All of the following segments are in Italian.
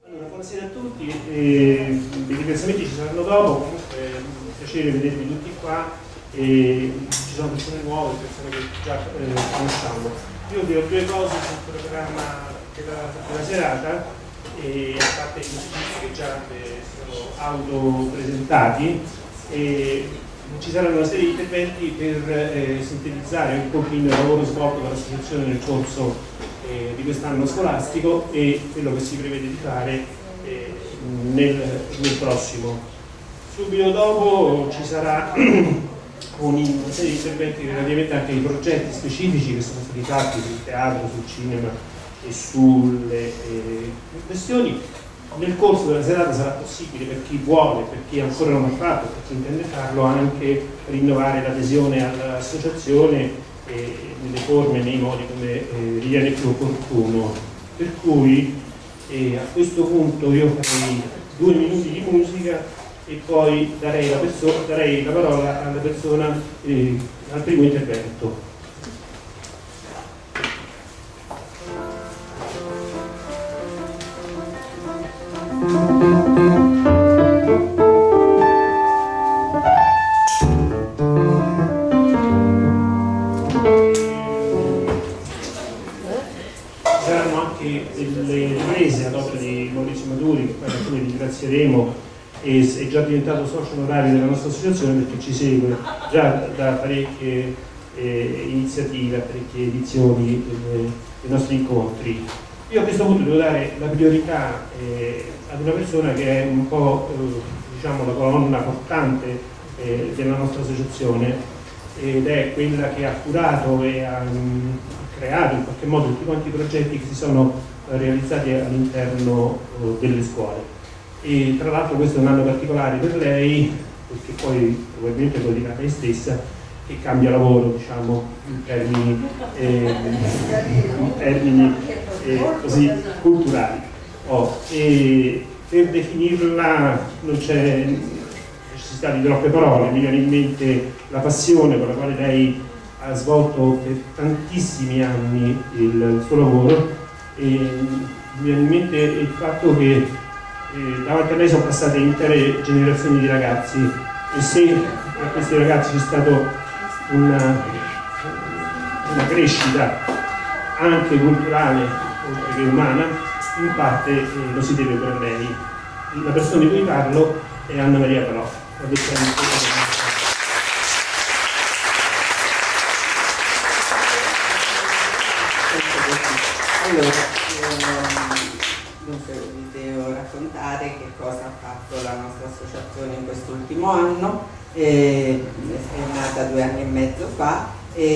Allora, buonasera a tutti, i ringraziamenti ci saranno dopo, comunque è un piacere vedervi tutti qua e ci sono persone nuove, persone che già conosciamo. Io vi ho due cose sul programma della serata, e a parte i musicisti che già sono autopresentati, e ci saranno una serie di interventi per sintetizzare un pochino il lavoro svolto dall'associazione nel corso di quest'anno scolastico e quello che si prevede di fare nel prossimo. Subito dopo ci sarà una serie di interventi relativamente anche ai progetti specifici che sono stati fatti sul teatro, sul cinema e sulle questioni. Nel corso della serata sarà possibile, per chi vuole, per chi ancora non l'ha fatto, per chi intende farlo, anche rinnovare l'adesione all'associazione nelle forme e nei modi come ritiene più opportuno. Per cui a questo punto io farei 2 minuti di musica e poi darei la parola alla persona al primo intervento. È già diventato socio onorario della nostra associazione perché ci segue già da parecchie iniziative, parecchie edizioni dei nostri incontri. Io a questo punto devo dare la priorità ad una persona che è un po' diciamo la colonna portante della nostra associazione, ed è quella che ha curato e ha creato in qualche modo tutti quanti i progetti che si sono realizzati all'interno delle scuole. E tra l'altro questo è un anno particolare per lei, perché poi probabilmente lo dirà lei stessa, che cambia lavoro, diciamo, in termini così culturali. E per definirla non c'è necessità di troppe parole, mi viene in mente la passione con la quale lei ha svolto per tantissimi anni il suo lavoro, e mi viene in mente il fatto che davanti a lei sono passate intere generazioni di ragazzi, e se per questi ragazzi c'è stata una crescita anche culturale oltre che umana, in parte lo si deve per lei. La persona di cui parlo è Anna Maria Palò. Che cosa ha fatto la nostra associazione in quest'ultimo anno. È nata 2 anni e mezzo fa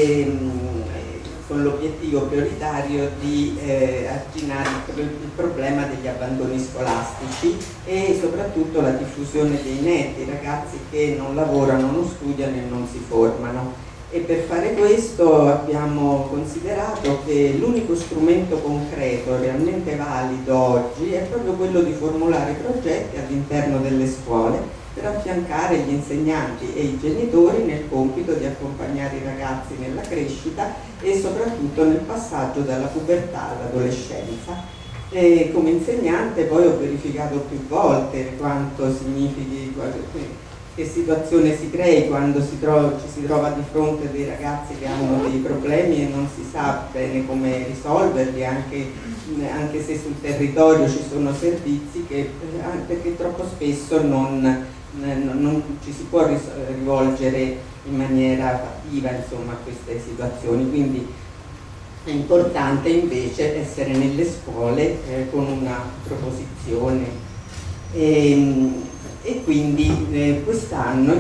con l'obiettivo prioritario di arginare il problema degli abbandoni scolastici e soprattutto la diffusione dei netti, ragazzi che non lavorano, non studiano e non si formano. E per fare questo abbiamo considerato che l'unico strumento concreto realmente valido oggi è proprio quello di formulare progetti all'interno delle scuole per affiancare gli insegnanti e i genitori nel compito di accompagnare i ragazzi nella crescita e soprattutto nel passaggio dalla pubertà all'adolescenza. E come insegnante poi ho verificato più volte quanto significhi, che situazione si crei quando ci si trova di fronte dei ragazzi che hanno dei problemi e non si sa bene come risolverli, anche se sul territorio ci sono servizi perché troppo spesso non ci si può rivolgere in maniera fattiva, insomma, a queste situazioni. Quindi è importante invece essere nelle scuole con una proposizione. E quindi in questo anno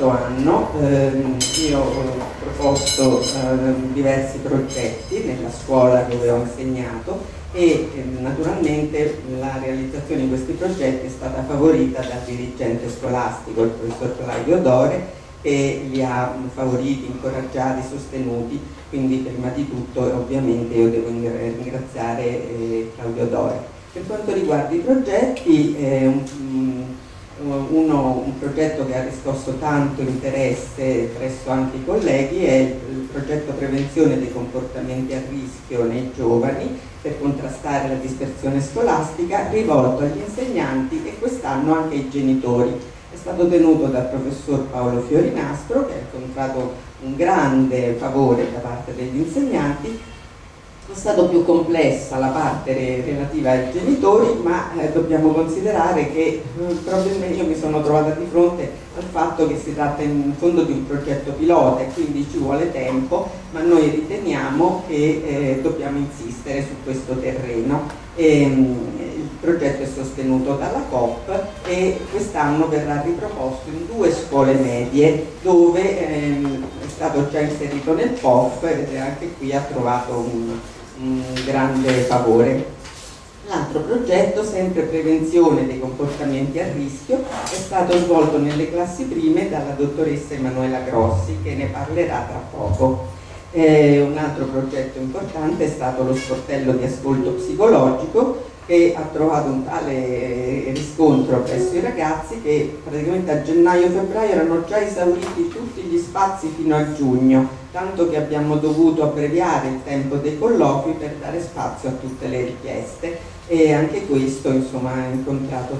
io ho proposto diversi progetti nella scuola dove ho insegnato e naturalmente la realizzazione di questi progetti è stata favorita dal dirigente scolastico, il professor Claudio Dore, che li ha favoriti, incoraggiati, sostenuti. Quindi prima di tutto ovviamente io devo ringraziare Claudio Dore. Per quanto riguarda i progetti, un progetto che ha riscosso tanto interesse presso anche i colleghi è il progetto prevenzione dei comportamenti a rischio nei giovani per contrastare la dispersione scolastica, rivolto agli insegnanti e quest'anno anche ai genitori. È stato tenuto dal professor Paolo Fiorinastro, che ha incontrato un grande favore da parte degli insegnanti. È stato più complessa la parte relativa ai genitori, ma dobbiamo considerare che probabilmente io mi sono trovata di fronte al fatto che si tratta in fondo di un progetto pilota e quindi ci vuole tempo, ma noi riteniamo che dobbiamo insistere su questo terreno. Il progetto è sostenuto dalla COP e quest'anno verrà riproposto in 2 scuole medie dove è stato già inserito nel POF ed anche qui ha trovato un grande favore. L'altro progetto, sempre prevenzione dei comportamenti a rischio, è stato svolto nelle classi prime dalla dottoressa Emanuela Grossi, che ne parlerà tra poco. Un altro progetto importante è stato lo sportello di ascolto psicologico, che ha trovato un tale riscontro presso i ragazzi che praticamente a gennaio-febbraio erano già esauriti tutti gli spazi fino a giugno, tanto che abbiamo dovuto abbreviare il tempo dei colloqui per dare spazio a tutte le richieste, e anche questo insomma ha incontrato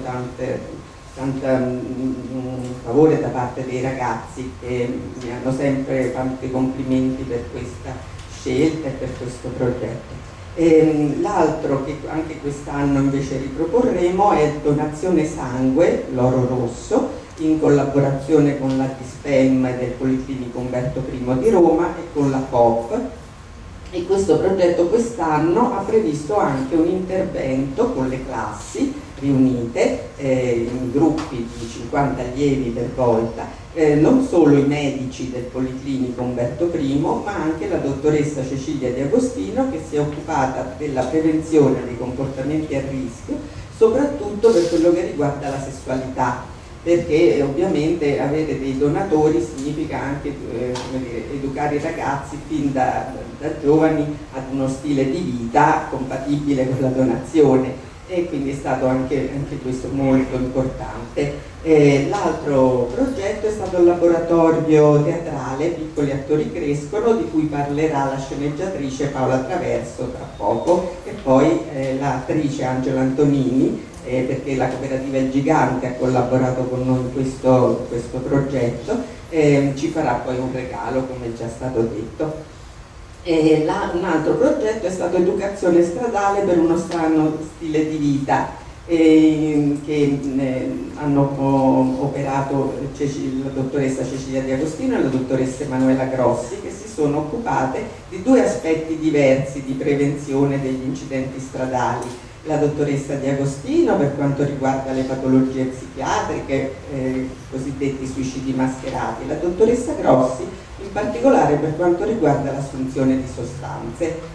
tanto favore da parte dei ragazzi, che mi hanno sempre fatto i complimenti per questa scelta e per questo progetto. L'altro che anche quest'anno invece riproporremo è donazione sangue, l'Oro Rosso, in collaborazione con la DISPEM del Policlinico Umberto I di Roma e con la COP. E questo progetto quest'anno ha previsto anche un intervento con le classi riunite in gruppi di 50 allievi per volta, non solo i medici del Policlinico Umberto I, ma anche la dottoressa Cecilia Di Agostino, che si è occupata della prevenzione dei comportamenti a rischio, soprattutto per quello che riguarda la sessualità, perché ovviamente avere dei donatori significa anche come dire, educare i ragazzi fin da giovani ad uno stile di vita compatibile con la donazione, e quindi è stato anche questo molto importante. L'altro progetto è stato il laboratorio teatrale Piccoli Attori Crescono, di cui parlerà la sceneggiatrice Paola Traverso tra poco, e poi l'attrice Angela Antonini, perché la cooperativa Il Gigante ha collaborato con noi in questo progetto, ci farà poi un regalo, come è già stato detto. Un altro progetto è stato Educazione stradale per uno sano stile di vita, che hanno operato la dottoressa Cecilia Di Agostino e la dottoressa Emanuela Grossi, che si sono occupate di 2 aspetti diversi di prevenzione degli incidenti stradali. La dottoressa Di Agostino per quanto riguarda le patologie psichiatriche, cosiddetti suicidi mascherati, la dottoressa Grossi in particolare per quanto riguarda l'assunzione di sostanze.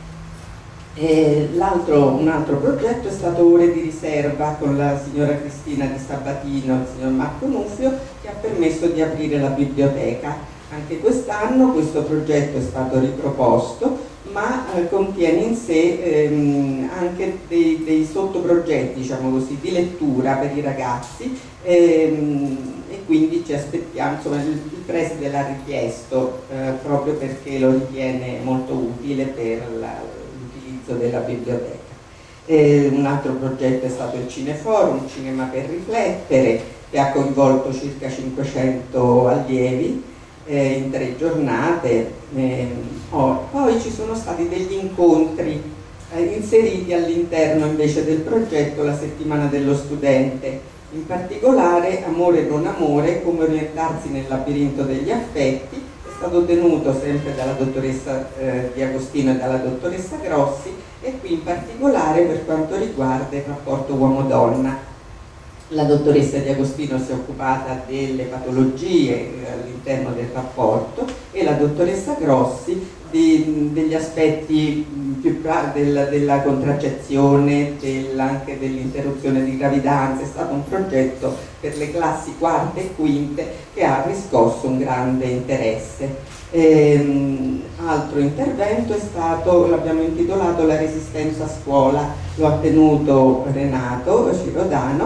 Un altro progetto è stato Ore di riserva con la signora Cristina Di Sabatino e il signor Marco Nuffio, che ha permesso di aprire la biblioteca. Anche quest'anno questo progetto è stato riproposto, ma contiene in sé anche dei sottoprogetti, diciamo così, di lettura per i ragazzi, e quindi ci aspettiamo, insomma il preside l'ha richiesto proprio perché lo ritiene molto utile per l'utilizzo della biblioteca. Un altro progetto è stato il Cineforum, Cinema per riflettere, che ha coinvolto circa 500 allievi in 3 giornate. Poi ci sono stati degli incontri inseriti all'interno invece del progetto la settimana dello studente, in particolare Amore non amore, come orientarsi nel labirinto degli affetti. È stato tenuto sempre dalla dottoressa Di Agostino e dalla dottoressa Grossi, e qui in particolare per quanto riguarda il rapporto uomo-donna. La dottoressa Di Agostino si è occupata delle patologie all'interno del rapporto e la dottoressa Grossi degli aspetti più della contraccezione, anche dell'interruzione di gravidanza. È stato un progetto per le classi quarte e quinte che ha riscosso un grande interesse. Altro intervento è stato, l'abbiamo intitolato La resistenza a scuola, lo ha tenuto Renato Cirodano,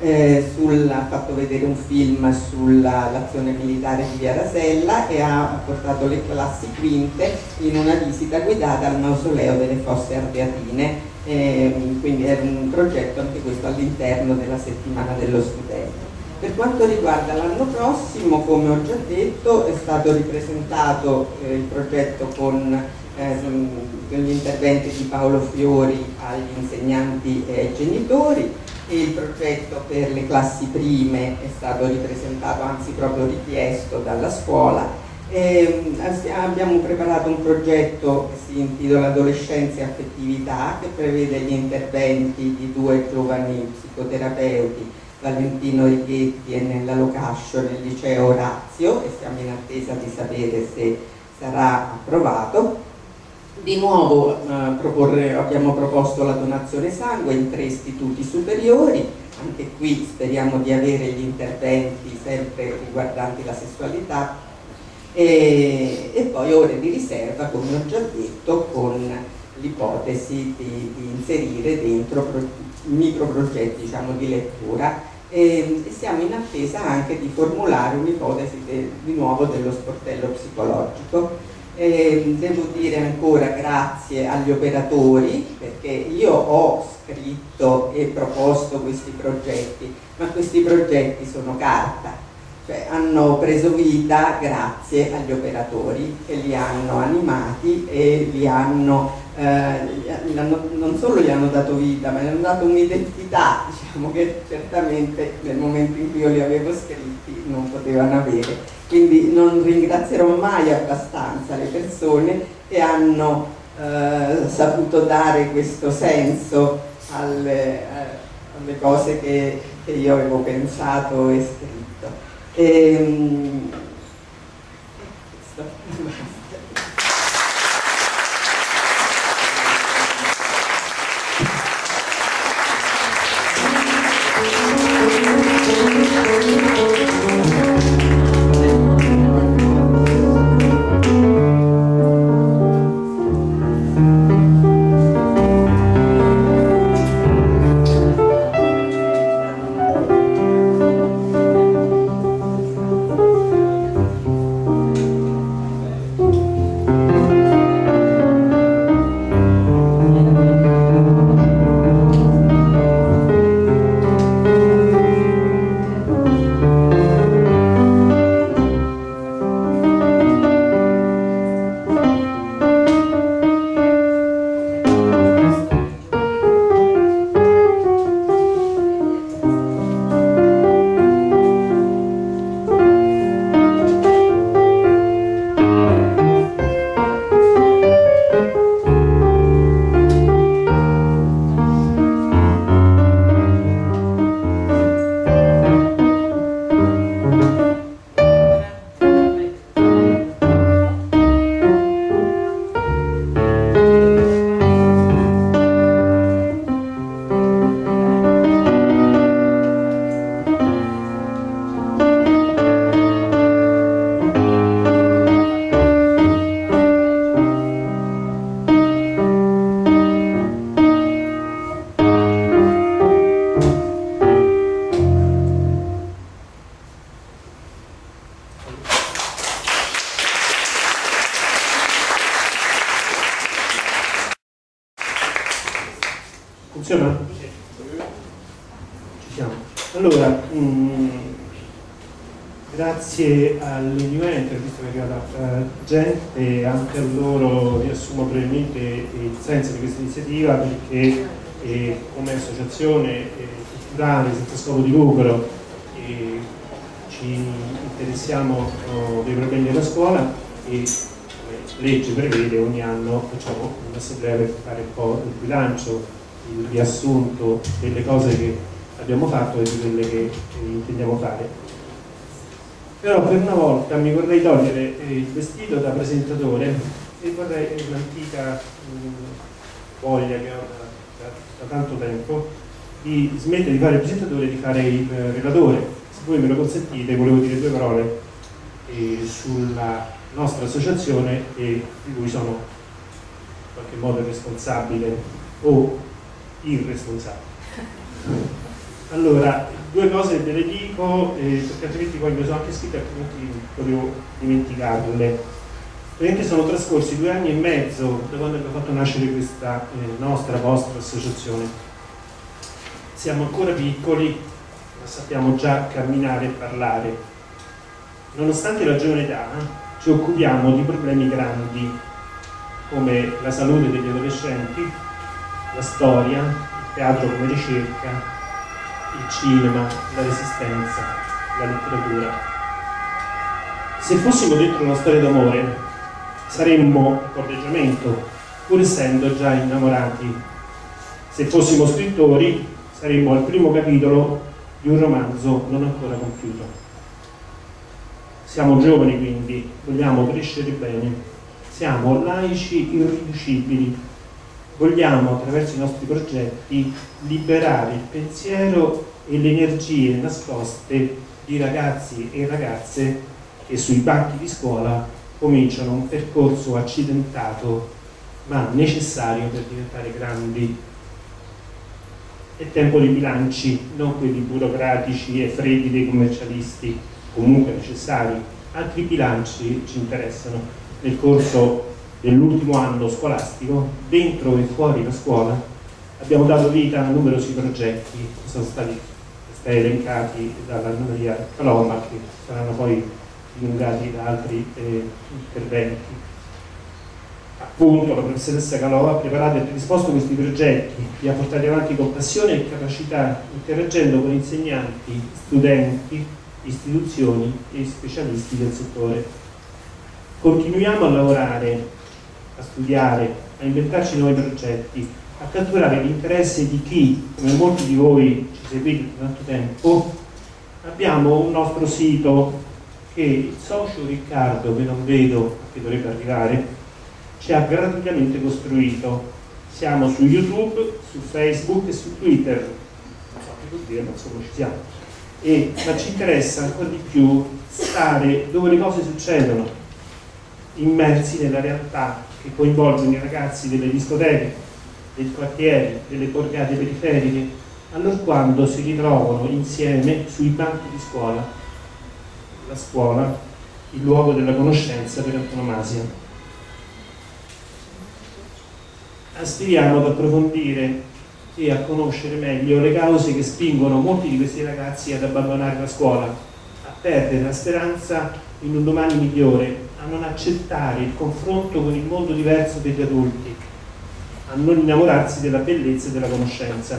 ha fatto vedere un film sull'azione militare di Via Rasella e ha portato le classi quinte in una visita guidata al mausoleo delle Fosse Ardeatine, quindi era un progetto anche questo all'interno della settimana dello studente. Per quanto riguarda l'anno prossimo, come ho già detto, è stato ripresentato il progetto con gli interventi di Paolo Fiori agli insegnanti e ai genitori, e il progetto per le classi prime è stato ripresentato, anzi proprio richiesto dalla scuola. Abbiamo preparato un progetto che si intitola Adolescenza e Affettività, che prevede gli interventi di 2 giovani psicoterapeuti, Valentino Righetti e Nella Locascio, nel liceo Orazio, e siamo in attesa di sapere se sarà approvato. Di nuovo abbiamo proposto la donazione sangue in 3 istituti superiori, anche qui speriamo di avere gli interventi sempre riguardanti la sessualità, e poi ore di riserva, come ho già detto, con l'ipotesi di inserire dentro microprogetti, diciamo, di lettura, e siamo in attesa anche di formulare un'ipotesi di nuovo dello sportello psicologico. Devo dire ancora grazie agli operatori, perché io ho scritto e proposto questi progetti, ma questi progetti sono carta, cioè hanno preso vita grazie agli operatori che li hanno animati e non solo gli hanno dato vita, ma gli hanno dato un'identità, diciamo, che certamente nel momento in cui io li avevo scritti non potevano avere. Quindi non ringrazierò mai abbastanza le persone che hanno saputo dare questo senso alle cose che io avevo pensato e scritto. Questo. Funziona? Ci siamo. Allora, grazie all'Univenture, visto che è arrivata gente, e anche a loro riassumo brevemente il senso di questa iniziativa, perché come associazione culturale senza scopo di lucro ci interessiamo dei problemi della scuola e come legge prevede ogni anno facciamo un'assemblea per fare un po' il bilancio, il riassunto delle cose che abbiamo fatto e di quelle che intendiamo fare. Però per una volta mi vorrei togliere il vestito da presentatore e vorrei un'antica voglia che ho da tanto tempo di smettere di fare il presentatore e di fare il relatore. Se voi me lo consentite, volevo dire 2 parole sulla nostra associazione e di cui sono in qualche modo responsabile o irresponsabile. Allora, due cose ve le dico, perché altrimenti poi mi sono anche scritte, altrimenti potevo dimenticarle. Praticamente sono trascorsi 2 anni e mezzo da quando abbiamo fatto nascere questa vostra associazione. Siamo ancora piccoli, ma sappiamo già camminare e parlare. Nonostante la giovane età, ci occupiamo di problemi grandi, come la salute degli adolescenti, la storia, il teatro come ricerca, il cinema, la resistenza, la letteratura. Se fossimo dentro una storia d'amore, saremmo corteggiamento, pur essendo già innamorati. Se fossimo scrittori, saremmo al primo capitolo di un romanzo non ancora compiuto. Siamo giovani, quindi vogliamo crescere bene, siamo laici irriducibili, vogliamo attraverso i nostri progetti liberare il pensiero e le energie nascoste di ragazzi e ragazze che sui banchi di scuola cominciano un percorso accidentato ma necessario per diventare grandi. È tempo di bilanci, non quelli burocratici e freddi dei commercialisti, comunque necessari. Altri bilanci ci interessano. Nel corso dell'ultimo anno scolastico, dentro e fuori la scuola, abbiamo dato vita a numerosi progetti che sono stati elencati dalla Anna Maria Caloma, che saranno poi dilungati da altri interventi. Appunto, la professoressa Calò ha preparato e predisposto questi progetti, li ha portati avanti con passione e capacità, interagendo con insegnanti, studenti, istituzioni e specialisti del settore. Continuiamo a lavorare, a studiare, a inventarci nuovi progetti, a catturare l'interesse di chi, come molti di voi ci seguite da tanto tempo. Abbiamo un nostro sito che il socio Riccardo, che non vedo, che dovrebbe arrivare, ci ha gratuitamente costruito. Siamo su YouTube, su Facebook e su Twitter, non so che vuol dire, ma insomma ci siamo. Ma ci interessa ancora di più stare dove le cose succedono, immersi nella realtà che coinvolgono i ragazzi delle discoteche, dei quartieri, delle borgate periferiche, allorquando si ritrovano insieme sui banchi di scuola. La scuola, il luogo della conoscenza per antonomasia. Aspiriamo ad approfondire e a conoscere meglio le cause che spingono molti di questi ragazzi ad abbandonare la scuola, a perdere la speranza in un domani migliore, a non accettare il confronto con il mondo diverso degli adulti, a non innamorarsi della bellezza e della conoscenza.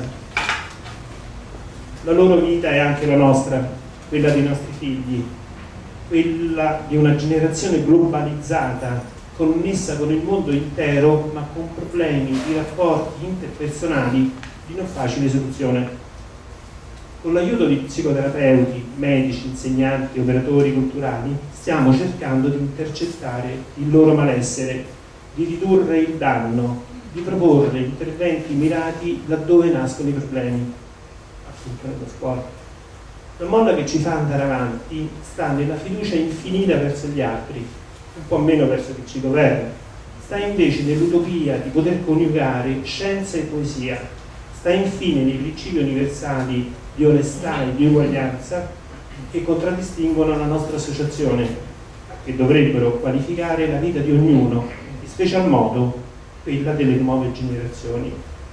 La loro vita è anche la nostra, quella dei nostri figli, quella di una generazione globalizzata, connessa con il mondo intero, ma con problemi di rapporti interpersonali di non facile soluzione. Con l'aiuto di psicoterapeuti, medici, insegnanti, operatori culturali, stiamo cercando di intercettare il loro malessere, di ridurre il danno, di proporre interventi mirati laddove nascono i problemi, appunto nella scuola. La molla che ci fa andare avanti sta nella fiducia infinita verso gli altri, un po' meno verso chi ci governa, sta invece nell'utopia di poter coniugare scienza e poesia, sta infine nei principi universali di onestà e di uguaglianza che contraddistinguono la nostra associazione, che dovrebbero qualificare la vita di ognuno, in special modo quella delle nuove generazioni.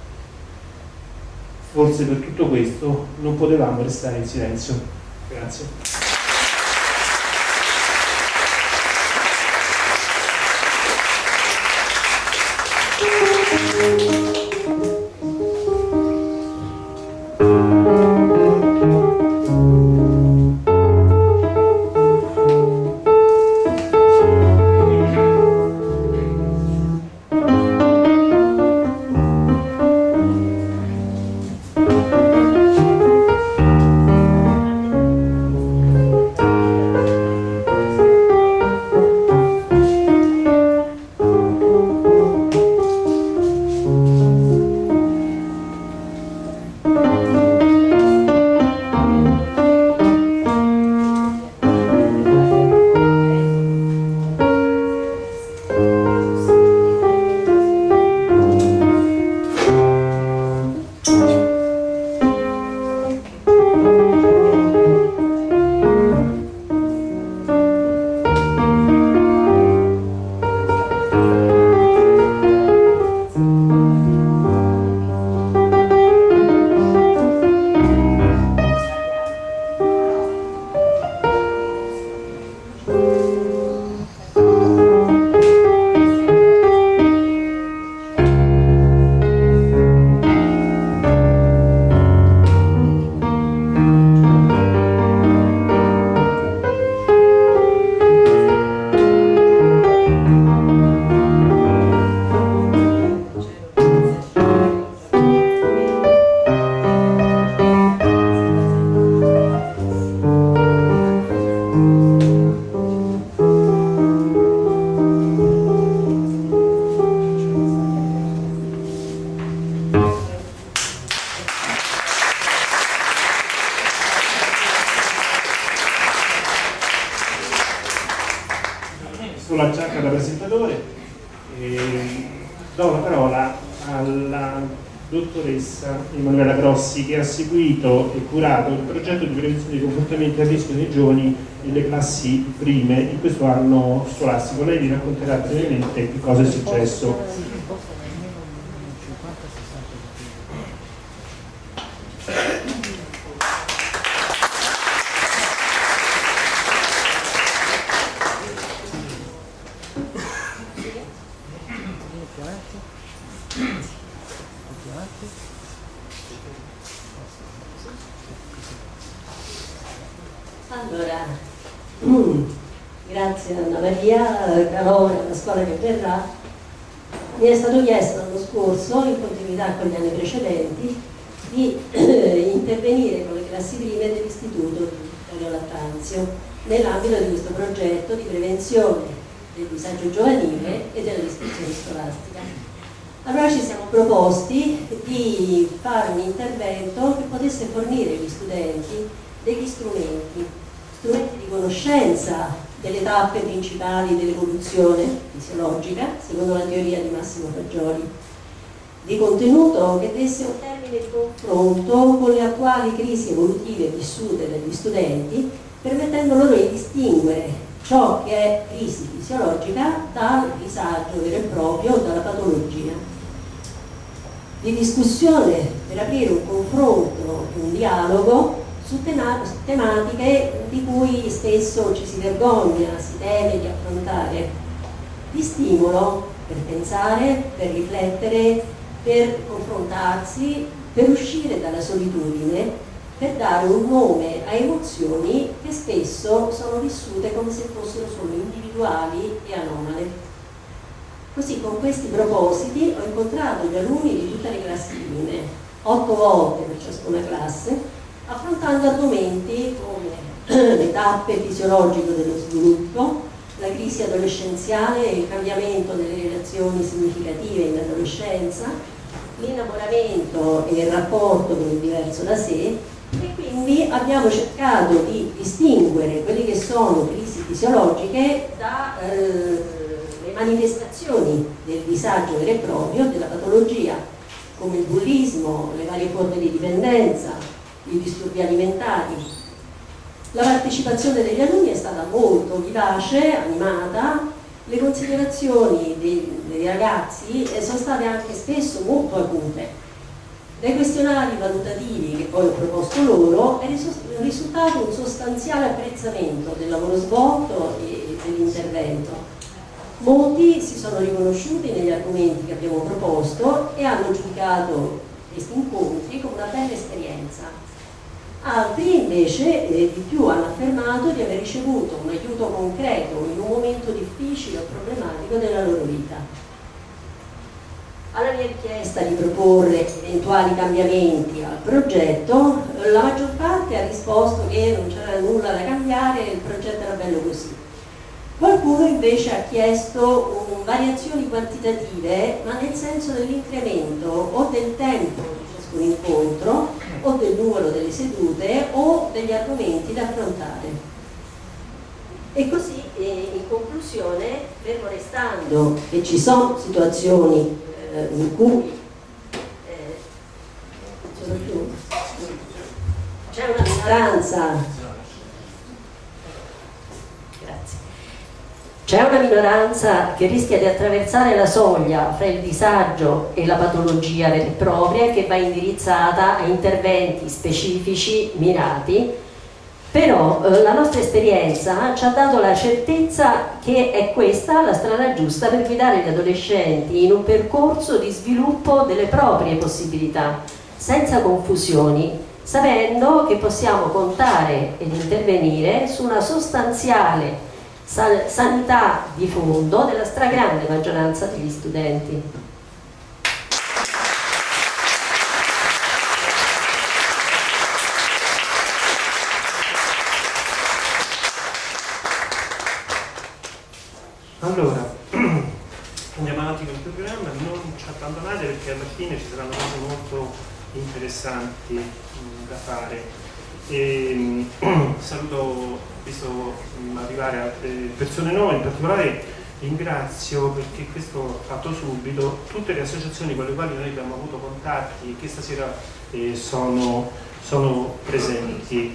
Forse per tutto questo non potevamo restare in silenzio. Grazie. Do la parola alla dottoressa Emanuela Grossi, che ha seguito e curato il progetto di prevenzione dei comportamenti a rischio dei giovani nelle classi prime in questo anno scolastico. Lei vi racconterà brevemente che cosa è successo. Allora, grazie Anna Maria, Carole, alla scuola che verrà. Mi è stato chiesto l'anno scorso, in continuità con gli anni precedenti, di intervenire con le classi prime dell'istituto di Vittorio Lattanzio nell'ambito di questo progetto di prevenzione del disagio giovanile e della dispersione scolastica. Allora ci siamo proposti di fare un intervento che potesse fornire agli studenti degli strumenti di conoscenza delle tappe principali dell'evoluzione fisiologica, secondo la teoria di Massimo Faggioli, di contenuto che desse un termine di confronto con le attuali crisi evolutive vissute dagli studenti, permettendo loro di distinguere ciò che è crisi fisiologica dal disagio vero e proprio, dalla patologia. Di discussione per aprire un confronto, un dialogo su tematiche di cui spesso ci si vergogna, si teme di affrontare, di stimolo per pensare, per riflettere, per confrontarsi, per uscire dalla solitudine, per dare un nome a emozioni che spesso sono vissute come se fossero solo individuali e anomale. Così, con questi propositi, ho incontrato gli alunni di tutte le classi prime, 8 volte per ciascuna classe, affrontando argomenti come le tappe fisiologiche dello sviluppo, la crisi adolescenziale e il cambiamento delle relazioni significative in adolescenza, l'innamoramento e il rapporto con il diverso da sé, e quindi abbiamo cercato di distinguere quelle che sono crisi fisiologiche dalle manifestazioni del disagio vero e proprio, della patologia, come il bullismo, le varie forme di dipendenza, i disturbi alimentari. La partecipazione degli alunni è stata molto vivace, animata, le considerazioni dei ragazzi sono state anche spesso molto acute. Dai questionari valutativi che poi ho proposto loro è risultato un sostanziale apprezzamento del lavoro svolto e dell'intervento. Molti si sono riconosciuti negli argomenti che abbiamo proposto e hanno giudicato questi incontri come una bella esperienza. Altri invece di più hanno affermato di aver ricevuto un aiuto concreto in un momento difficile o problematico della loro vita. Alla mia richiesta di proporre eventuali cambiamenti al progetto, la maggior parte ha risposto che non c'era nulla da cambiare e il progetto era bello così. Qualcuno invece ha chiesto variazioni quantitative, ma nel senso dell'incremento o del tempo di ciascun incontro, o del numero delle sedute o degli argomenti da affrontare. E così, in conclusione, fermo restando che ci sono situazioni in cui c'è una minoranza, c'è una minoranza che rischia di attraversare la soglia fra il disagio e la patologia vera e propria, che va indirizzata a interventi specifici, mirati, però la nostra esperienza ci ha dato la certezza che è questa la strada giusta per guidare gli adolescenti in un percorso di sviluppo delle proprie possibilità, senza confusioni, sapendo che possiamo contare ed intervenire su una sostanziale sanità di fondo della stragrande maggioranza degli studenti. Allora, andiamo avanti con il programma, non ci abbandonate perché alla fine ci saranno cose molto interessanti da fare. Saluto, visto arrivare altre persone nuove, in particolare ringrazio, perché questo ho fatto subito, tutte le associazioni con le quali noi abbiamo avuto contatti e che stasera sono presenti.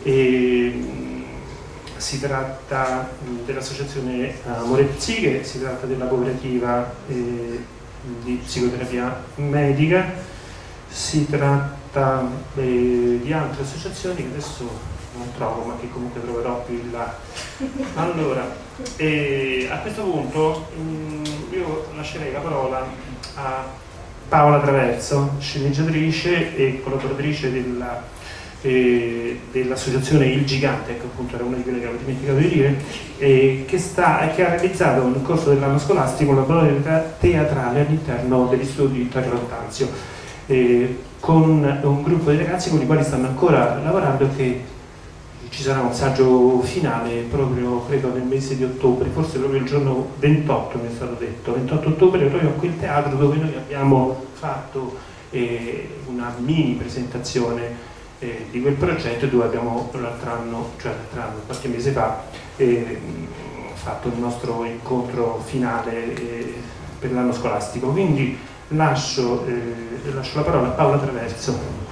Si tratta dell'associazione Amore Psiche, si tratta della cooperativa di psicoterapia medica, si tratta di altre associazioni che adesso non trovo, ma che comunque troverò più in là. Allora, a questo punto io lascerei la parola a Paola Traverso, sceneggiatrice e collaboratrice dell'associazione Il Gigante, che appunto era una di quelle che avevo dimenticato di dire, che ha realizzato nel corso dell'anno scolastico un laboratorio teatrale all'interno degli studi di Vittorio Lattanzio, con un gruppo di ragazzi con i quali stanno ancora lavorando, che ci sarà un saggio finale proprio, credo, nel mese di ottobre, forse proprio il giorno 28 mi è stato detto, 28 ottobre, proprio a quel teatro dove noi abbiamo fatto una mini presentazione di quel progetto, dove abbiamo l'altro anno, qualche mese fa, fatto il nostro incontro finale per l'anno scolastico. Quindi lascio la parola a Paola Traverso.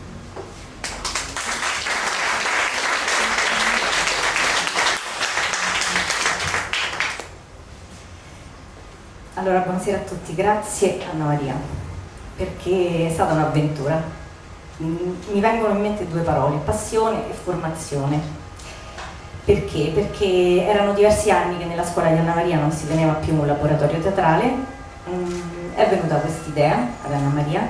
Allora, buonasera a tutti, grazie Anna Maria, perché è stata un'avventura. Mi vengono in mente due parole, passione e formazione. Perché? Perché erano diversi anni che nella scuola di Anna Maria non si teneva più un laboratorio teatrale. È venuta questa idea ad Anna Maria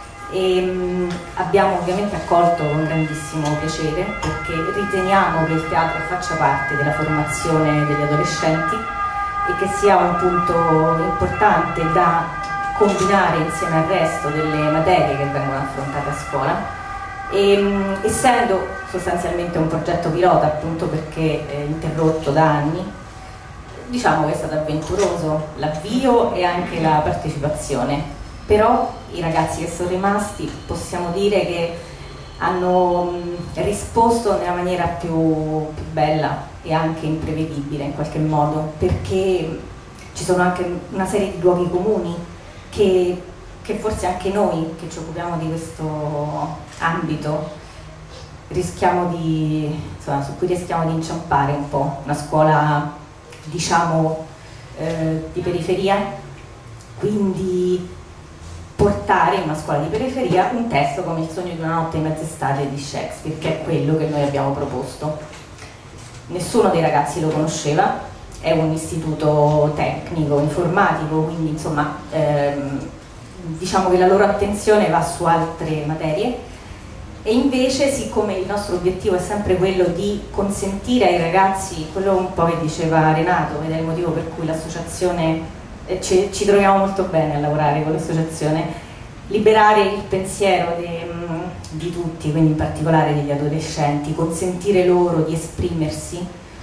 e abbiamo ovviamente accolto con grandissimo piacere, perché riteniamo che il teatro faccia parte della formazione degli adolescenti e che sia un punto importante da combinare insieme al resto delle materie che vengono affrontate a scuola. Essendo sostanzialmente un progetto pilota, appunto perché interrotto da anni, diciamo che è stato avventuroso l'avvio e anche la partecipazione, però i ragazzi che sono rimasti possiamo dire che hanno risposto nella maniera più bella e anche imprevedibile in qualche modo, perché ci sono anche una serie di luoghi comuni che forse anche noi che ci occupiamo di questo ambito rischiamo su cui rischiamo di inciampare un po'. Una scuola, diciamo, di periferia, quindi portare in una scuola di periferia un testo come Il sogno di una notte in mezz'estate di Shakespeare, che è quello che noi abbiamo proposto. Nessuno dei ragazzi lo conosceva, è un istituto tecnico, informatico, quindi insomma diciamo che la loro attenzione va su altre materie, e invece, siccome il nostro obiettivo è sempre quello di consentire ai ragazzi, quello un po' che diceva Renato, ed è il motivo per cui l'associazione, ci troviamo molto bene a lavorare con l'associazione, liberare il pensiero di tutti, quindi in particolare degli adolescenti, consentire loro di esprimersi.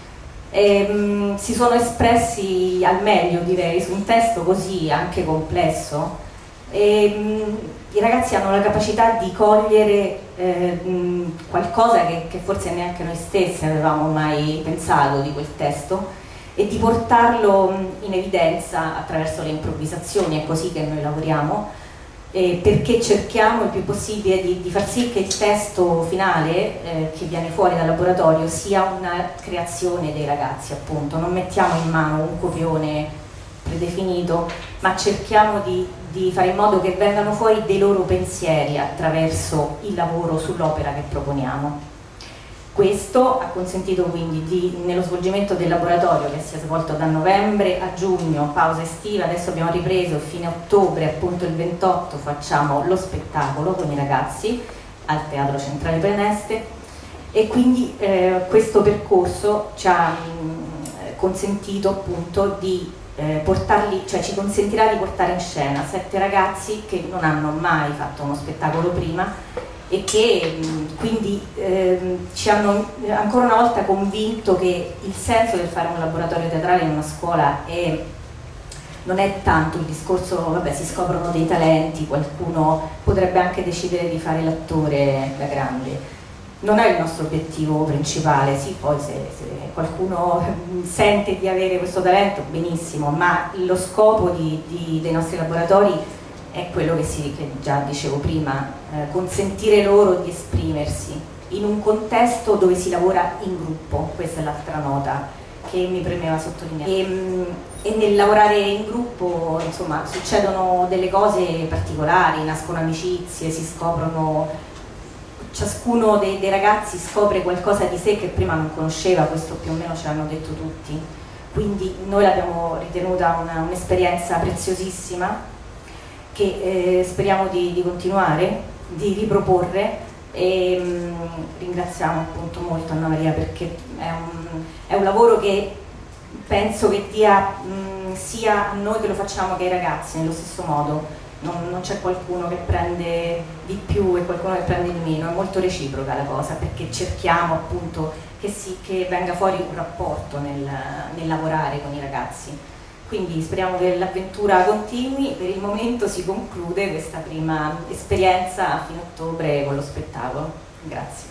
Si sono espressi al meglio, direi, su un testo così anche complesso, e i ragazzi hanno la capacità di cogliere qualcosa che forse neanche noi stessi avevamo mai pensato di quel testo, e di portarlo in evidenza attraverso le improvvisazioni. È così che noi lavoriamo, perché cerchiamo il più possibile di far sì che il testo finale che viene fuori dal laboratorio sia una creazione dei ragazzi, appunto. Non mettiamo in mano un copione predefinito, ma cerchiamo di fare in modo che vengano fuori dei loro pensieri attraverso il lavoro sull'opera che proponiamo. Questo ha consentito quindi nello svolgimento del laboratorio, che si è svolto da novembre a giugno, pausa estiva, adesso abbiamo ripreso fine ottobre, appunto il 28 facciamo lo spettacolo con i ragazzi al Teatro Centrale Preneste, e quindi questo percorso ci ha consentito appunto di portarli, cioè ci consentirà di portare in scena 7 ragazzi che non hanno mai fatto uno spettacolo prima, e che quindi ci hanno ancora una volta convinto che il senso del fare un laboratorio teatrale in una scuola non è tanto il discorso, vabbè, si scoprono dei talenti, qualcuno potrebbe anche decidere di fare l'attore da grande, non è il nostro obiettivo principale. Sì, poi se qualcuno sente di avere questo talento, benissimo, ma lo scopo dei nostri laboratori è quello che già dicevo prima, consentire loro di esprimersi in un contesto dove si lavora in gruppo. Questa è l'altra nota che mi premeva sottolineare. E nel lavorare in gruppo, insomma, succedono delle cose particolari, nascono amicizie, si scoprono, ciascuno dei ragazzi scopre qualcosa di sé che prima non conosceva, questo più o meno ce l'hanno detto tutti. Quindi noi l'abbiamo ritenuta un'esperienza preziosissima che speriamo di continuare, di riproporre, e ringraziamo appunto molto Anna Maria, perché è un lavoro che penso che dia sia a noi che lo facciamo che ai ragazzi nello stesso modo. Non c'è qualcuno che prende di più e qualcuno che prende di meno, è molto reciproca la cosa, perché cerchiamo appunto che venga fuori un rapporto nel lavorare con i ragazzi. Quindi speriamo che l'avventura continui. Per il momento si conclude questa prima esperienza a fine ottobre con lo spettacolo. Grazie.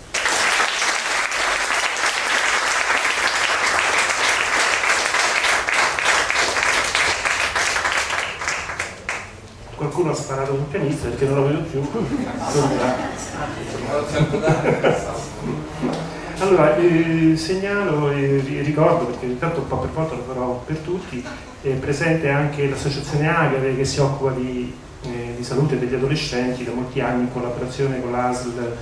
Qualcuno ha sparato sul pianista perché non lo vedo più. Allora, segnalo e ricordo, perché intanto un po' per volta lo farò per tutti, è presente anche l'associazione Agave, che si occupa di salute degli adolescenti da molti anni in collaborazione con l'ASL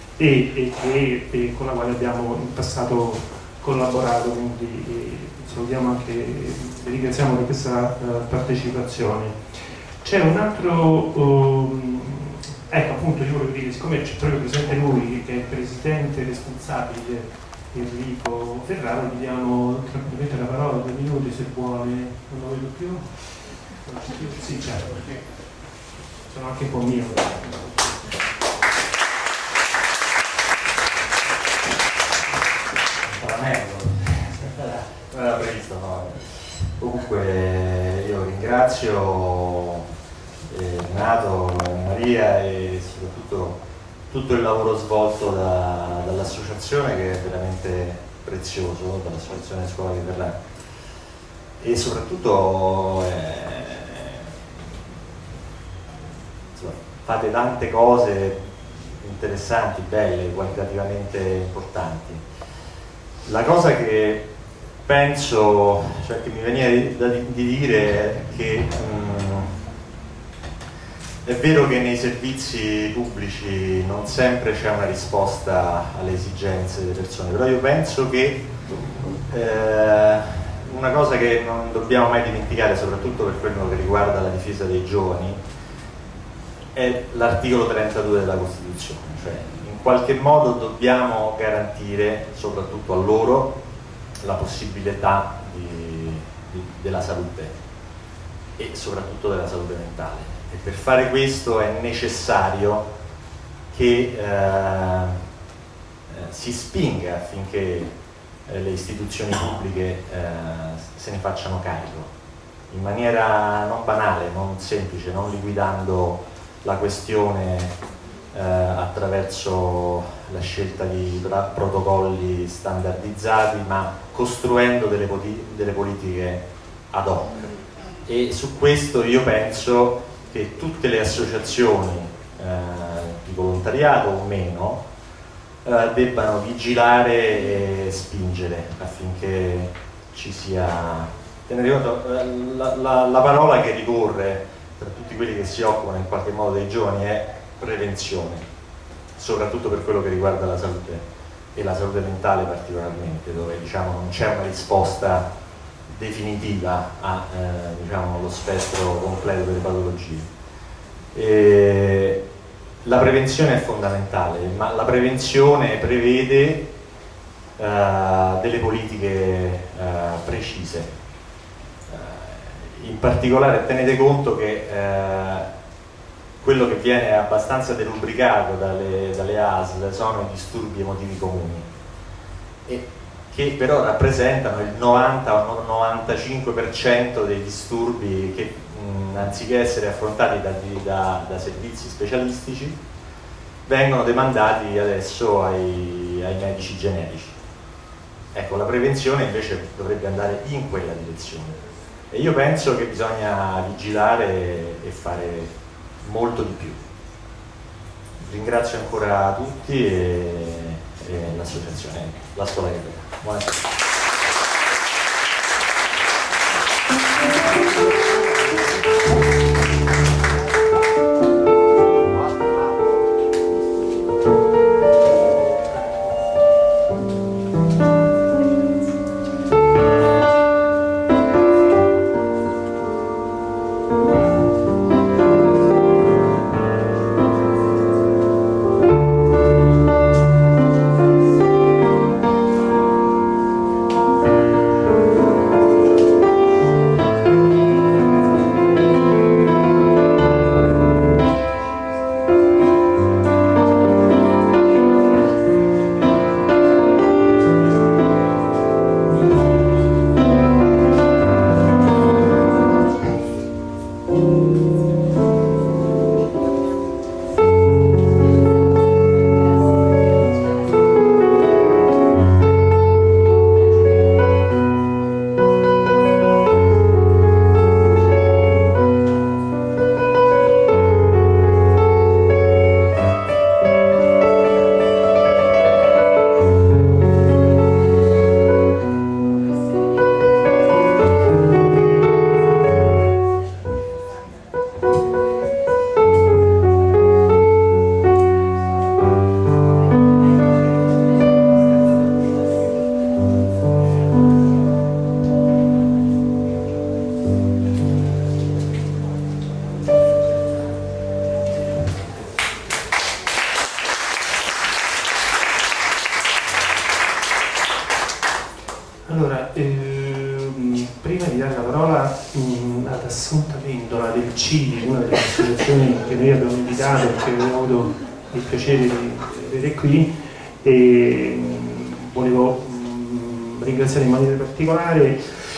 e con la quale abbiamo in passato collaborato, quindi salutiamo anche, ringraziamo per questa partecipazione. C'è un altro, ecco appunto, io volevo dire, siccome c'è proprio presente lui che è il presidente responsabile Enrico Ferraro, gli diamo tranquillamente la parola, 2 minuti se vuole. Non lo vedo più? Non c'è più? Sì, certo, sono anche un po' mio. Non era previsto, no? Comunque io ringrazio Renato, Maria e soprattutto tutto il lavoro svolto dall'associazione, che è veramente prezioso, dall'associazione Scuola di Ferrara, e soprattutto insomma, fate tante cose interessanti, belle, qualitativamente importanti. La cosa che penso, cioè che mi veniva di dire, è che è vero che nei servizi pubblici non sempre c'è una risposta alle esigenze delle persone, però io penso che una cosa che non dobbiamo mai dimenticare, soprattutto per quello che riguarda la difesa dei giovani, è l'articolo 32 della Costituzione, cioè in qualche modo dobbiamo garantire soprattutto a loro la possibilità della salute e soprattutto della salute mentale. E per fare questo è necessario che si spinga affinché le istituzioni pubbliche se ne facciano carico in maniera non banale, non semplice, non liquidando la questione attraverso la scelta di protocolli standardizzati, ma costruendo delle politiche ad hoc. E su questo io penso che tutte le associazioni di volontariato o meno debbano vigilare e spingere affinché ci sia, tenete conto, la parola che ricorre tra tutti quelli che si occupano in qualche modo dei giovani è prevenzione, soprattutto per quello che riguarda la salute e la salute mentale particolarmente, dove diciamo non c'è una risposta definitiva a diciamo, lo spettro completo delle patologie. La prevenzione è fondamentale, ma la prevenzione prevede delle politiche precise. In particolare tenete conto che quello che viene abbastanza derubricato dalle ASL sono i disturbi emotivi comuni, e che però rappresentano il 90 o 95% dei disturbi che anziché essere affrontati da servizi specialistici vengono demandati adesso ai medici generici. Ecco, la prevenzione invece dovrebbe andare in quella direzione e io penso che bisogna vigilare e fare molto di più. Ringrazio ancora tutti e l'associazione La Scuola che Verrà. Buonasera. Allora, prima di dare la parola ad Assunta Vendola del CIDI, una delle associazioni che noi abbiamo invitato e che abbiamo avuto il piacere di vedere qui, e volevo ringraziare in maniera particolare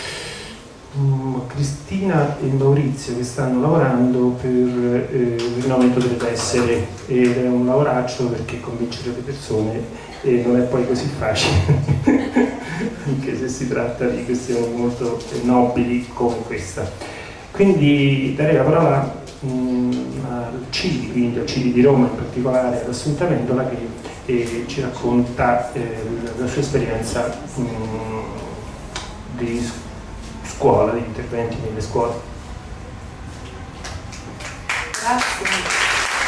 Cristina e Maurizio che stanno lavorando per il rinnovamento delle tessere, ed è un lavoraccio perché convincere le persone non è poi così facile anche se si tratta di questioni molto nobili come questa. Quindi darei la parola al CIDI, quindi al CIDI di Roma in particolare, ad Assunta Vendola, che ci racconta la sua esperienza di scuola, di interventi nelle scuole. Grazie.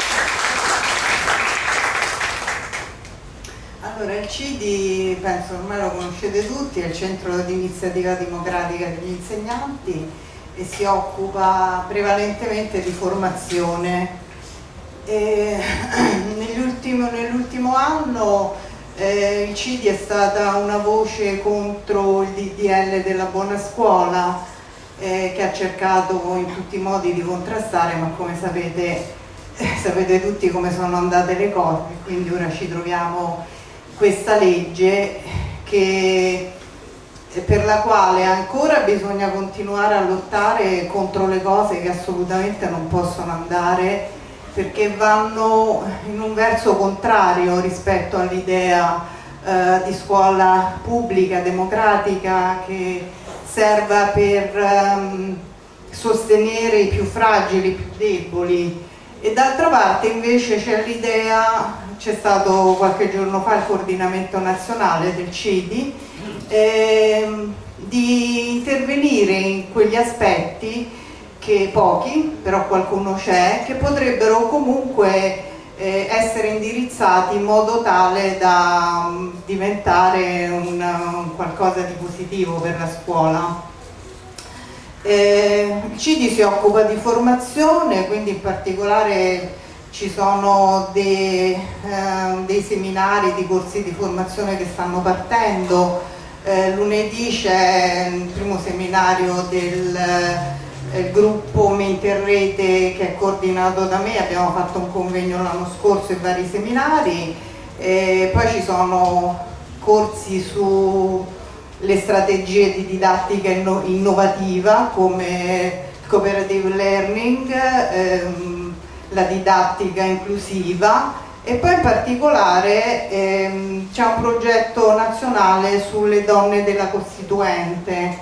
Allora, il CIDI, penso ormai lo conoscete tutti, è il Centro di Iniziativa Democratica degli Insegnanti e si occupa prevalentemente di formazione. Nell'ultimo anno il CIDI è stata una voce contro il DDL della buona scuola che ha cercato in tutti i modi di contrastare, ma come sapete tutti come sono andate le cose, quindi ora ci troviamo questa legge per la quale ancora bisogna continuare a lottare contro le cose che assolutamente non possono andare, perché vanno in un verso contrario rispetto all'idea di scuola pubblica, democratica, che serva per sostenere i più fragili, i più deboli. E d'altra parte invece c'è l'idea, c'è stato qualche giorno fa il coordinamento nazionale del CIDI, di intervenire in quegli aspetti, che pochi, però qualcuno c'è, che potrebbero comunque essere indirizzati in modo tale da diventare un qualcosa di positivo per la scuola. Il CIDI si occupa di formazione, quindi in particolare ci sono dei seminari, di corsi di formazione che stanno partendo. Lunedì c'è il primo seminario del gruppo Mente in Rete, che è coordinato da me. Abbiamo fatto un convegno l'anno scorso e vari seminari, poi ci sono corsi sulle strategie di didattica innovativa come cooperative learning, la didattica inclusiva, e poi in particolare c'è un progetto nazionale sulle donne della Costituente.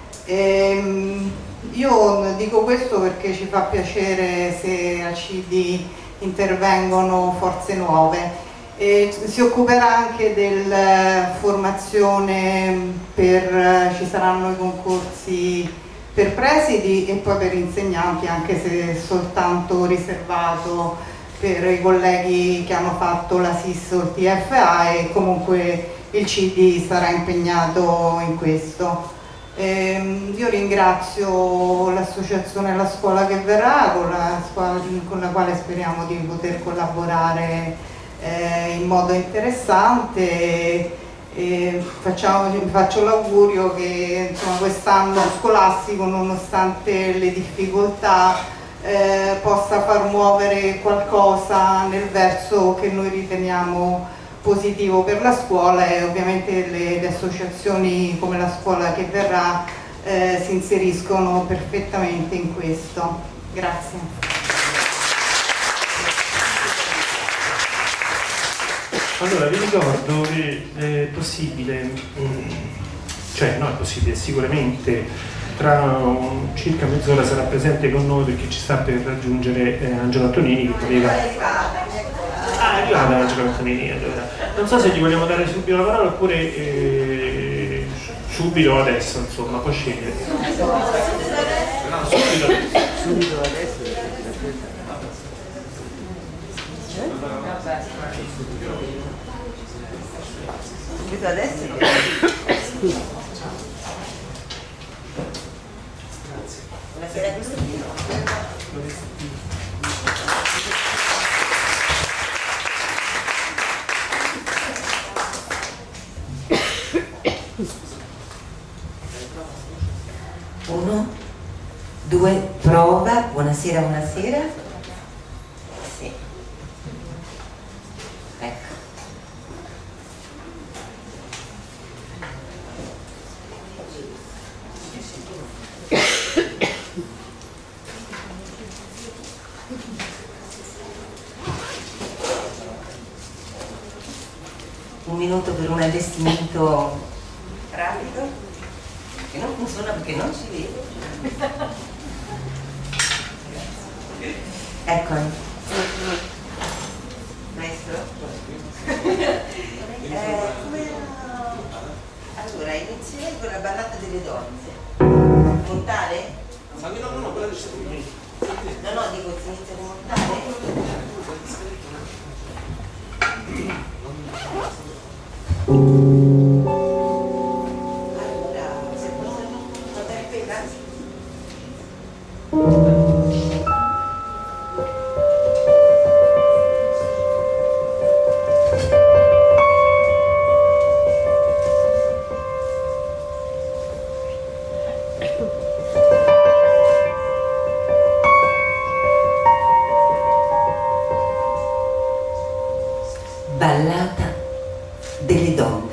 Io dico questo perché ci fa piacere se al CD intervengono forze nuove. Si occuperà anche della formazione ci saranno i concorsi per presidi e poi per insegnanti, anche se soltanto riservato per i colleghi che hanno fatto la SIS o il TFA, e comunque il CD sarà impegnato in questo. Io ringrazio l'associazione La Scuola che Verrà, con la quale speriamo di poter collaborare in modo interessante. Faccio l'augurio che quest'anno scolastico, nonostante le difficoltà, possa far muovere qualcosa nel verso che noi riteniamo positivo per la scuola, e ovviamente le associazioni come La Scuola che Verrà si inseriscono perfettamente in questo. Grazie. Allora, vi ricordo che è possibile, cioè no, è possibile, sicuramente tra circa mezz'ora sarà presente con noi, perché ci sta per raggiungere Angelo Antonini, che voleva... Ah, è arrivata Angelo Antonini, allora. Non so se gli vogliamo dare subito la parola oppure subito o adesso, insomma, può scegliere. Subito adesso. Subito adesso? Buonasera a tutti. Uno, due, prova. Buonasera, buonasera. Sì. Ecco. Un minuto per un allestimento rapido, che non funziona perché non ci vedo. Eccoli. Maestro? Allora, inizierei con la ballata delle donne. Montare? No, quella del No, dico, si inizia con montare? Ballata delle donne.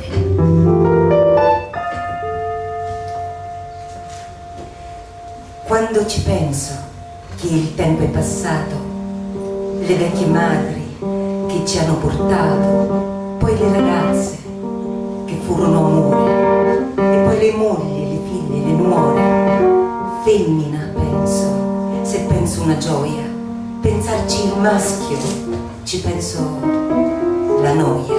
Quando ci penso che il tempo è passato, le vecchie madri che ci hanno portato, poi le ragazze che furono amore, e poi le mogli, le figlie, le nuore, femmina penso, se penso una gioia, pensarci il maschio, ci penso la noia.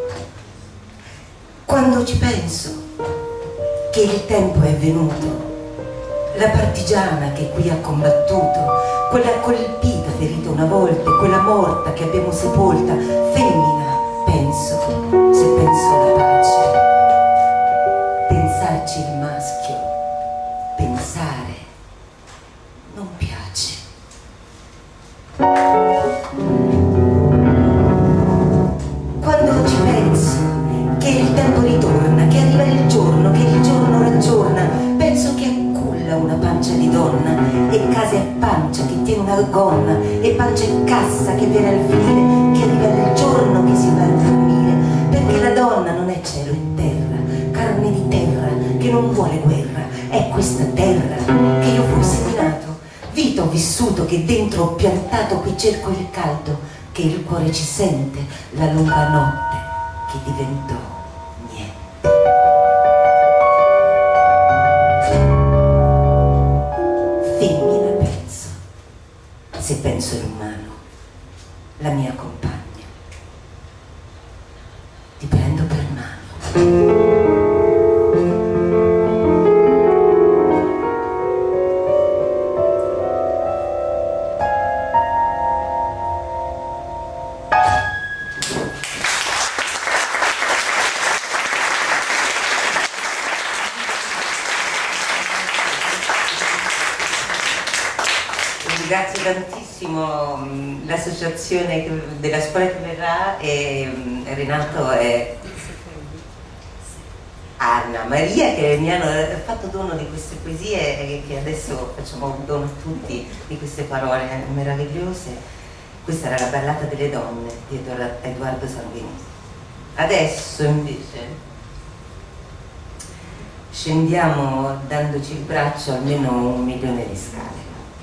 Quando ci penso che il tempo è venuto, la partigiana che qui ha combattuto, quella colpita, ferita una volta, quella morta che abbiamo sepolta, femmina penso, se penso alla pace, pensarci il maschio, pensare non piace. Quando ci penso che il tempo ritorna, che arriva il giorno, che il giorno raggiorna, penso che acculla una pancia di donna, e case a pancia che tiene una gonna, e pancia in cassa che viene al fine, che arriva il giorno che si va a dormire, perché la donna non è cielo e terra, carne di terra che non vuole guerra, è questa terra che io fossi nato, vita ho vissuto, che dentro ho piantato, qui cerco il caldo, che il cuore ci sente la lunga notte che diventò niente. Femmina penso, se penso l'umano, la mia compagna, ti prendo per mano. Ringrazio tantissimo l'associazione della scuola che verrà e Renato e Anna Maria che mi hanno fatto dono di queste poesie e che adesso facciamo dono a tutti di queste parole meravigliose. Questa era la ballata delle donne di Edoardo Sanguinetti. Adesso invece scendiamo dandoci il braccio almeno 1 milione di scale.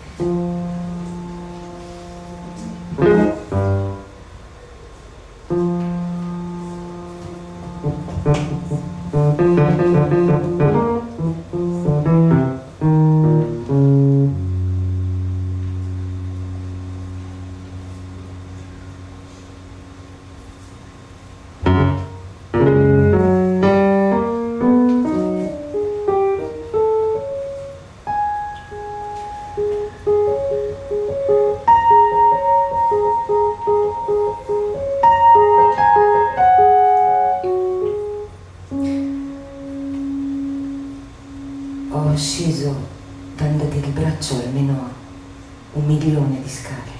Ho sceso dandoti il braccio almeno 1 milione di scale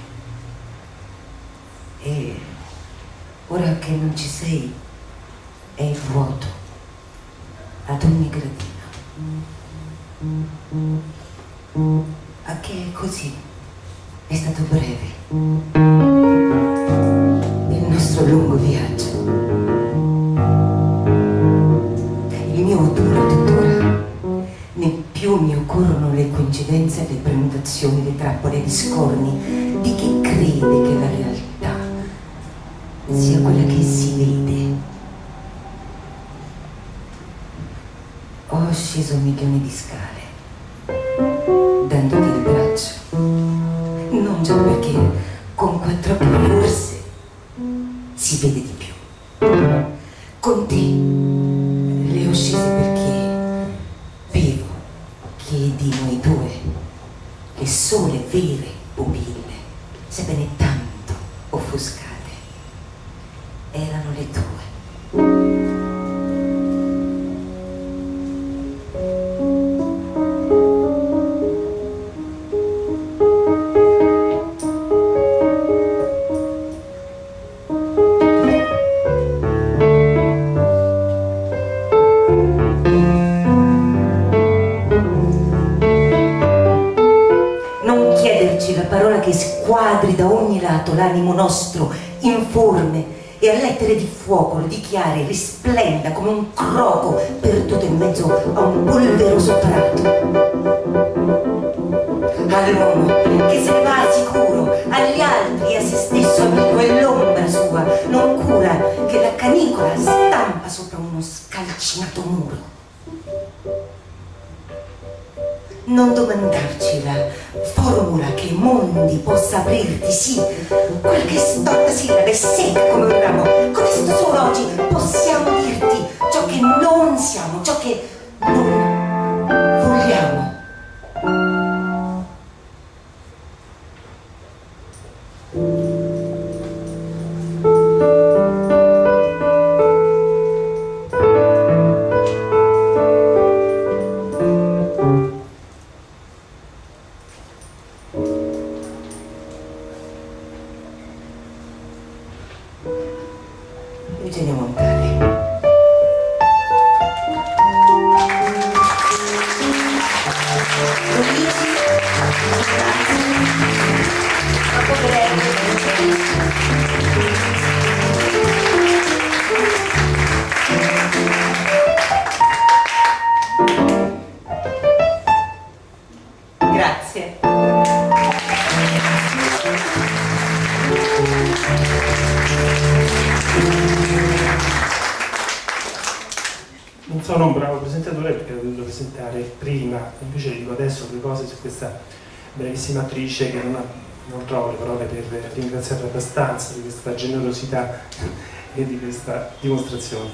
e ora che non ci sei è il vuoto ad ogni gradino. A che è così? È stato breve il nostro lungo viaggio. Il mio dura tuttora. Né più mi occorrono le coincidenze, le prenotazioni, le trappole, gli scorni di chi crede che la realtà sia quella che si vede. Ho sceso 1 milione di scale dandoti il braccio, non già perché con 4 occhi forse si vede di più. Con te le ho scese perché vedo che di noi due le sole vere pupille, sebbene tanto offuscate, erano le tue. La parola che squadri da ogni lato l'animo nostro informe e a lettere di fuoco lo dichiari risplenda come un croco perduto in mezzo a un polveroso prato. All'uomo che se ne va sicuro, agli altri e a se stesso amico e l'ombra sua non cura che la canicola stampa sopra uno scalcinato muro. Non domandarci la formula che i mondi possa aprirti, sì, qualche storta sillaba è secca come un ramo. Con questo solo oggi possiamo dirti ciò che non siamo, ciò che non vogliamo. Eugenio Montale. Grazie. Non sono un bravo presentatore perché l'ho dovuto presentare prima, invece dico adesso due cose su questa bravissima attrice che non trovo le parole per ringraziarla abbastanza di questa generosità e di questa dimostrazione.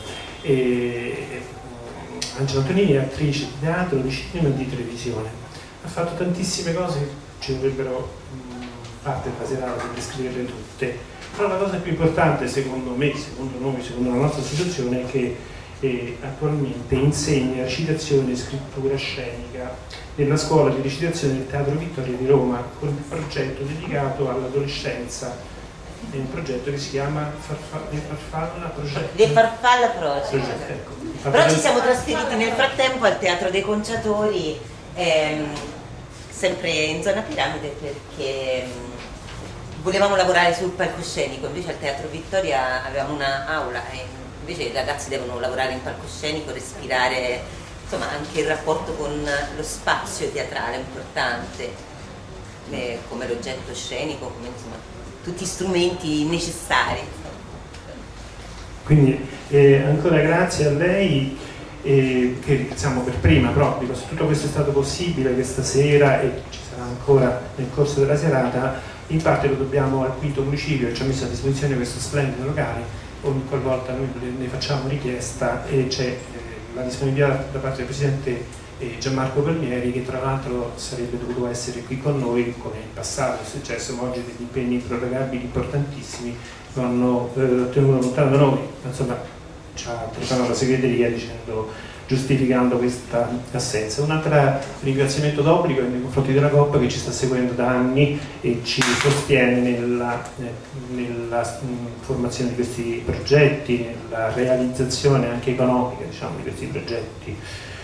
Angela Antonini è attrice di teatro, di cinema e di televisione. Ha fatto tantissime cose, ci dovrebbero parte della serata per descriverle tutte, però la cosa più importante secondo me, secondo noi, secondo la nostra associazione è che attualmente insegna recitazione e scrittura scenica nella scuola di recitazione del Teatro Vittoria di Roma con un progetto dedicato all'adolescenza, è un progetto che si chiama Le Farfalla Project. Ecco. Però ci siamo trasferiti nel frattempo al Teatro dei Conciatori, sempre in zona Piramide, perché volevamo lavorare sul palcoscenico, invece al Teatro Vittoria avevamo una aula e invece i ragazzi devono lavorare in palcoscenico, respirare, insomma anche il rapporto con lo spazio teatrale è importante, come l'oggetto scenico, come insomma tutti gli strumenti necessari. Quindi ancora grazie a lei, che ringraziamo per prima proprio, se tutto questo è stato possibile questa sera e ci sarà ancora nel corso della serata, in parte lo dobbiamo al Quinto Municipio che ci ha messo a disposizione questo splendido locale. Ogni qualvolta noi ne facciamo richiesta e c'è la disponibilità da parte del Presidente Gianmarco Palmieri, che tra l'altro sarebbe dovuto essere qui con noi come in passato è successo, ma oggi degli impegni improrogabili importantissimi lo hanno tenuto lontano da noi, insomma ci ha telefonato la segreteria giustificando questa assenza. Un altro ringraziamento d'obbligo è nei confronti della Coop che ci sta seguendo da anni e ci sostiene nella formazione di questi progetti, nella realizzazione anche economica, diciamo, di questi progetti.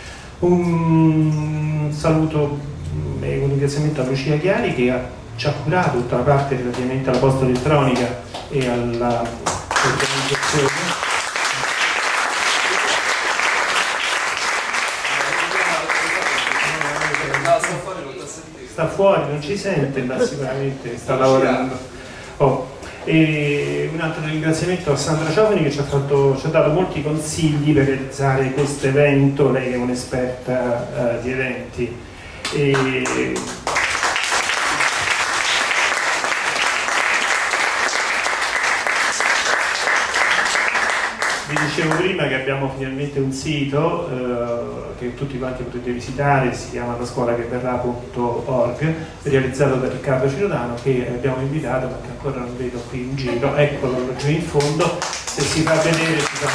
Un saluto e un ringraziamento a Lucia Chiari che ci ha curato tutta la parte relativamente alla posta elettronica e all'organizzazione. Sta fuori, non ci sente, ma sicuramente sta lavorando. E un altro ringraziamento a Sandra Ciofani che ci ha dato molti consigli per realizzare questo evento, lei che è un'esperta di eventi. Vi dicevo prima che abbiamo finalmente un sito che tutti quanti potete visitare, si chiama lascuolacheverrà.org, realizzato da Riccardo Cirodano, che abbiamo invitato perché ancora non vedo qui in giro, eccolo laggiù in fondo, se si fa vedere ci fa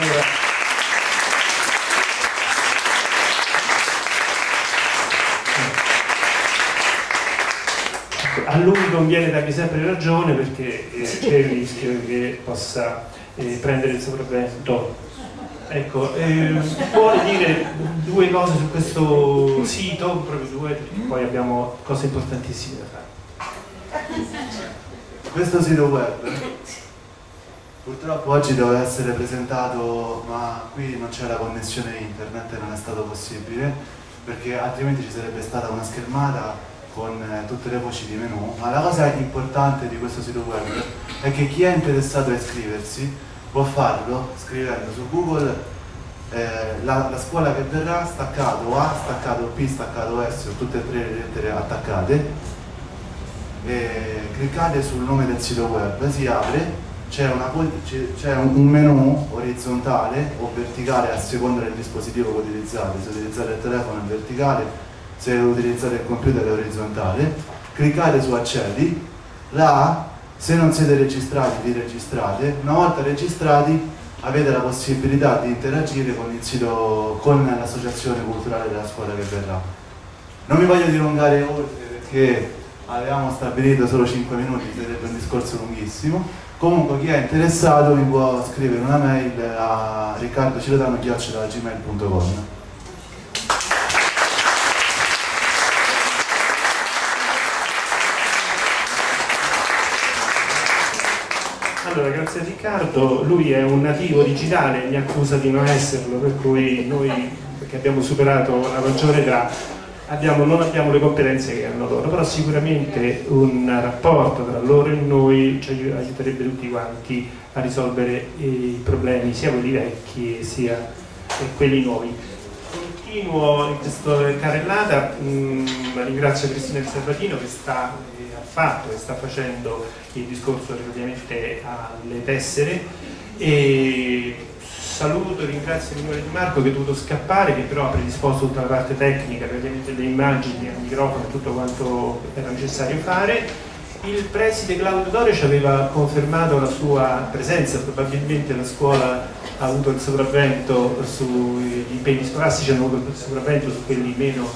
a lui conviene dargli sempre ragione perché c'è il rischio che possa prendere il sopravvento. Ecco, vuole dire due cose su questo sito, proprio due, perché poi abbiamo cose importantissime da fare. Questo sito web purtroppo oggi doveva essere presentato, ma qui non c'è la connessione internet e non è stato possibile, perché altrimenti ci sarebbe stata una schermata con tutte le voci di menu. Ma la cosa importante di questo sito web è che chi è interessato a iscriversi può farlo scrivendo su Google la scuola che verrà, staccato A, staccato B, staccato S, tutte e tre le lettere attaccate, e cliccate sul nome del sito web, si apre, c'è un menu orizzontale o verticale a seconda del dispositivo che utilizzate. Se utilizzate il telefono è verticale, se utilizzate il computer è orizzontale. Cliccate su accedi, là se non siete registrati vi registrate, una volta registrati avete la possibilità di interagire con il sito, con l'associazione culturale della scuola che verrà. Non mi voglio dilungare oltre perché avevamo stabilito solo 5 minuti, sarebbe un discorso lunghissimo. Comunque chi è interessato mi può scrivere una mail a riccardocirodano@gmail.com. Allora, grazie a Riccardo, lui è un nativo digitale, mi accusa di non esserlo, per cui noi, perché abbiamo superato la maggiore età, non abbiamo le competenze che hanno loro, però sicuramente un rapporto tra loro e noi ci aiuterebbe tutti quanti a risolvere i problemi, sia quelli vecchi sia quelli nuovi. Continuo in questa carrellata, ringrazio Cristina Di Salvatino che sta facendo il discorso relativamente alle tessere, e saluto e ringrazio Emanuele Di Marco che è dovuto scappare, che però ha predisposto tutta la parte tecnica relativamente alle immagini, al microfono e tutto quanto era necessario fare. Il preside Claudio Dore ci aveva confermato la sua presenza, probabilmente la scuola ha avuto il sopravvento sugli impegni scolastici, hanno avuto il sopravvento su quelli meno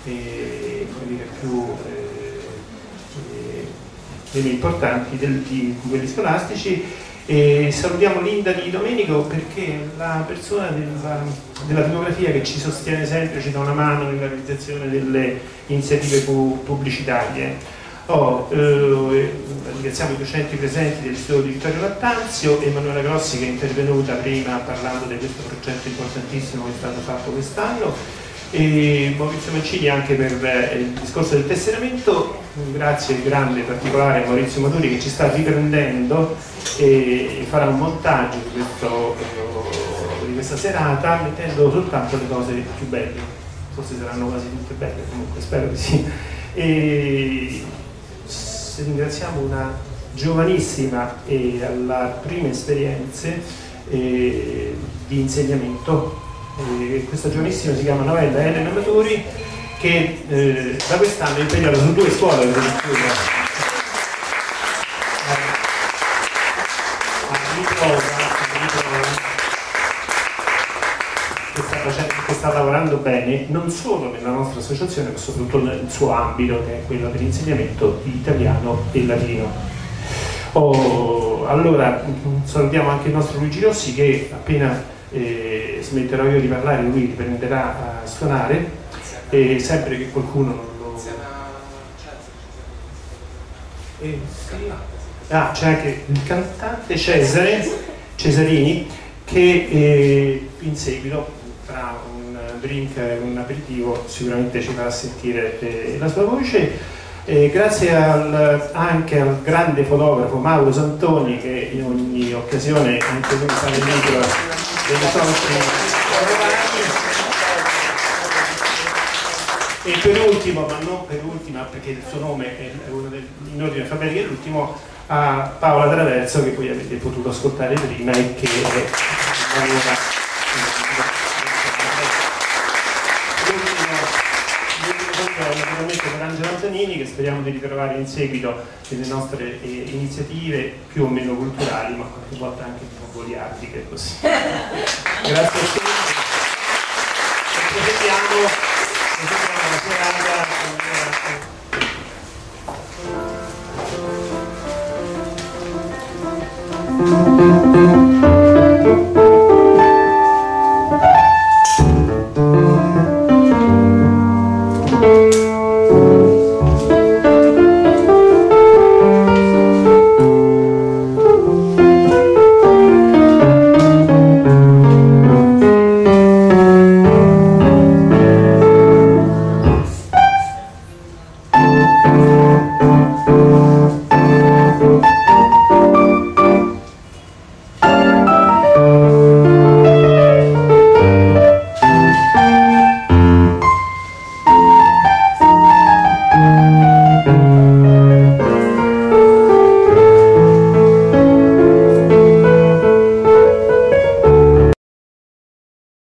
meno importanti di quelli scolastici. E salutiamo Linda Di Domenico perché la persona della tipografia che ci sostiene sempre, ci dà una mano nella realizzazione delle iniziative pubblicitarie. Ringraziamo i docenti presenti dell'Istituto di Vittorio Lattanzio, Emanuela Grossi che è intervenuta prima parlando di questo progetto importantissimo che è stato fatto quest'anno, e Maurizio Mancini anche per il discorso del tesseramento. Grazie grande in particolare a Maurizio Maturi che ci sta riprendendo e farà un montaggio di questa serata mettendo soltanto le cose più belle, forse saranno quasi tutte belle, comunque spero di sì. E ringraziamo una giovanissima e alla prima esperienza di insegnamento. Questa giovanissima si chiama Novella Elena Maturi che da quest'anno è impegnata su 2 scuole che sta lavorando bene non solo nella nostra associazione ma soprattutto nel suo ambito, che è quello dell'insegnamento di italiano e latino. Allora salutiamo anche il nostro Luigi Rossi che appena smetterò io di parlare lui riprenderà a suonare, e sempre che qualcuno non lo... c'è anche il cantante Cesarini che in seguito tra un drink e un aperitivo sicuramente ci farà sentire la sua voce. Grazie anche al grande fotografo Mauro Santoni che in ogni occasione anche lui fa il libro dei nostri e per ultimo, ma non per ultima perché il suo nome è uno in ordine alfabetico, è l'ultimo, a Paola Traverso che voi avete potuto ascoltare prima e che naturalmente per Angela Antonini che speriamo di ritrovare in seguito nelle nostre iniziative più o meno culturali, ma qualche volta anche un po' goliardiche così. Grazie a tutti. Procediamo la serata.